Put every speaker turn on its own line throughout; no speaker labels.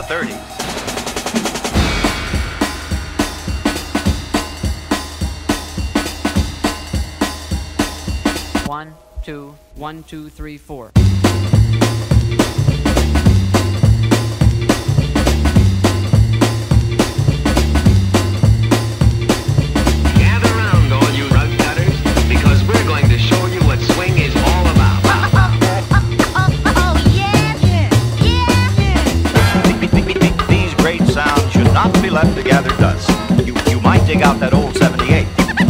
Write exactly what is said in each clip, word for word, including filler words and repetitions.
thirties.
One, two, one, two, three, four.
Gather round, all you rug cutters, because we're going to show you what swing is all about.
Oh, yeah, yeah, yeah.
These great sounds should not be left to gather dust. You, you might dig out that old seventy-eight.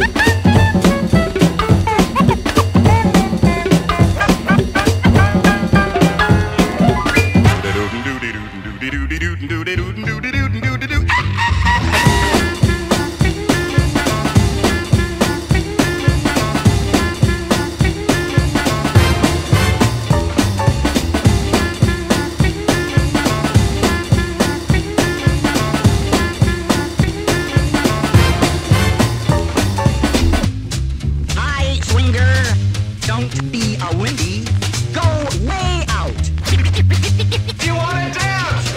Hi, swinger. Don't be a windy. Go way out.
You want to dance?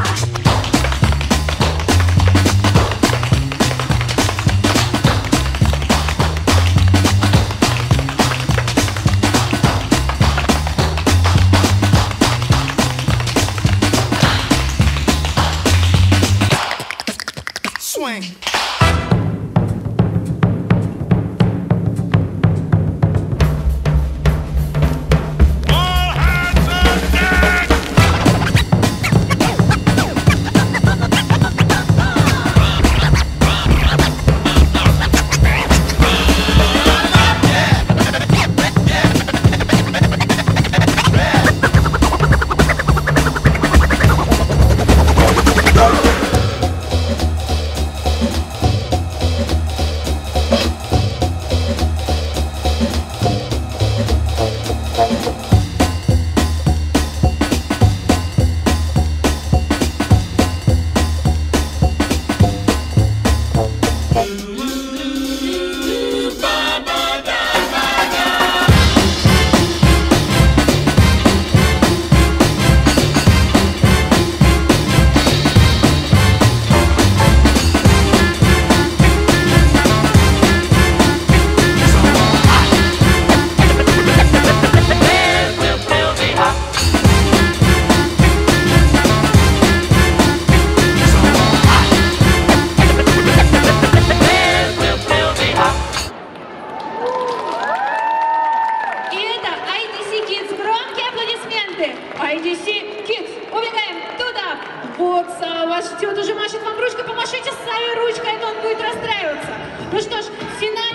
Swing.
И это ай ди си Kids. Громкие аплодисменты. ай ди си Kids. Убегаем туда. Вот, вас ждет, уже машет вам ручкой. Помашите с своей ручкой, но он будет расстраиваться. Ну что ж, финал.